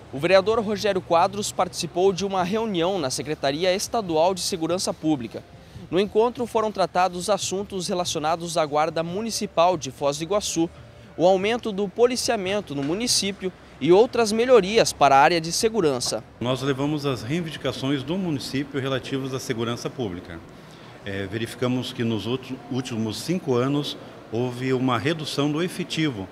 O vereador Rogério Quadros participou de uma reunião na Secretaria Estadual de Segurança Pública. No encontro foram tratados assuntos relacionados à Guarda Municipal de Foz do Iguaçu, o aumento do policiamento no município e outras melhorias para a área de segurança. Nós levamos as reivindicações do município relativas à segurança pública. Verificamos que nos últimos 5 anos houve uma redução do efetivo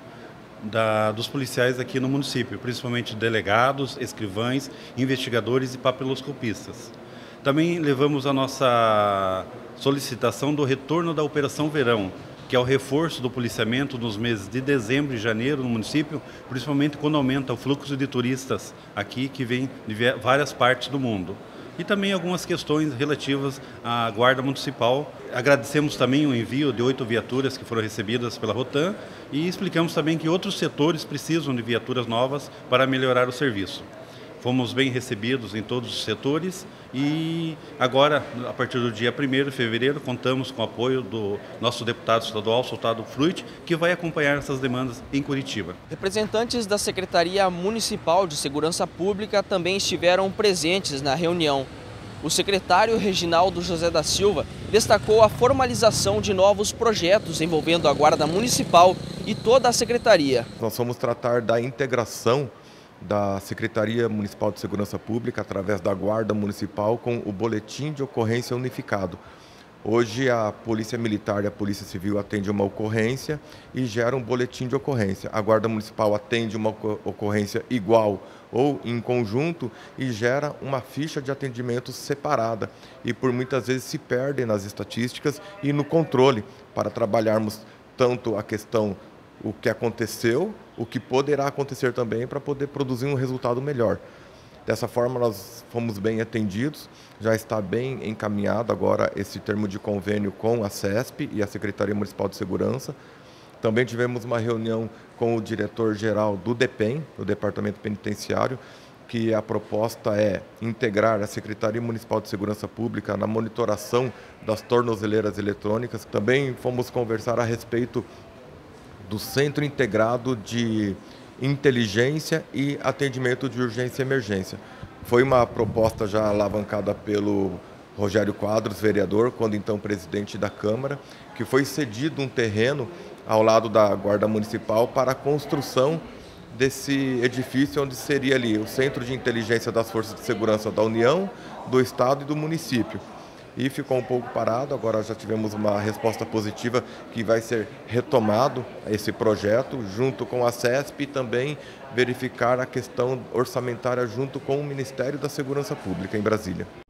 dos policiais aqui no município, principalmente delegados, escrivães, investigadores e papiloscopistas. Também levamos a nossa solicitação do retorno da Operação Verão, que é o reforço do policiamento nos meses de dezembro e janeiro no município, principalmente quando aumenta o fluxo de turistas aqui que vêm de várias partes do mundo. E também algumas questões relativas à Guarda Municipal. Agradecemos também o envio de 8 viaturas que foram recebidas pela Rotan e explicamos também que outros setores precisam de viaturas novas para melhorar o serviço. Fomos bem recebidos em todos os setores e agora, a partir do dia 1º de fevereiro, contamos com o apoio do nosso deputado estadual, Soltado Fruit, que vai acompanhar essas demandas em Curitiba. Representantes da Secretaria Municipal de Segurança Pública também estiveram presentes na reunião. O secretário Reginaldo José da Silva destacou a formalização de novos projetos envolvendo a Guarda Municipal e toda a Secretaria. Nós vamos tratar da integração da Secretaria Municipal de Segurança Pública através da Guarda Municipal com o Boletim de Ocorrência Unificado. Hoje a Polícia Militar e a Polícia Civil atendem uma ocorrência e geram um boletim de ocorrência. A Guarda Municipal atende uma ocorrência igual ou em conjunto e gera uma ficha de atendimento separada e por muitas vezes se perdem nas estatísticas e no controle para trabalharmos tanto a questão o que aconteceu, o que poderá acontecer também para poder produzir um resultado melhor. Dessa forma nós fomos bem atendidos, já está bem encaminhado agora esse termo de convênio com a CESP e a Secretaria Municipal de Segurança. Também tivemos uma reunião com o diretor-geral do DEPEN, do Departamento Penitenciário, que a proposta é integrar a Secretaria Municipal de Segurança Pública na monitoração das tornozeleiras eletrônicas. Também fomos conversar a respeito do Centro Integrado de Inteligência e Atendimento de Urgência e Emergência. Foi uma proposta já alavancada pelo Rogério Quadros, vereador, quando então presidente da Câmara, que foi cedido um terreno ao lado da Guarda Municipal para a construção desse edifício, onde seria ali o Centro de Inteligência das Forças de Segurança da União, do Estado e do município. E ficou um pouco parado, agora já tivemos uma resposta positiva que vai ser retomado esse projeto junto com a CESP e também verificar a questão orçamentária junto com o Ministério da Segurança Pública em Brasília.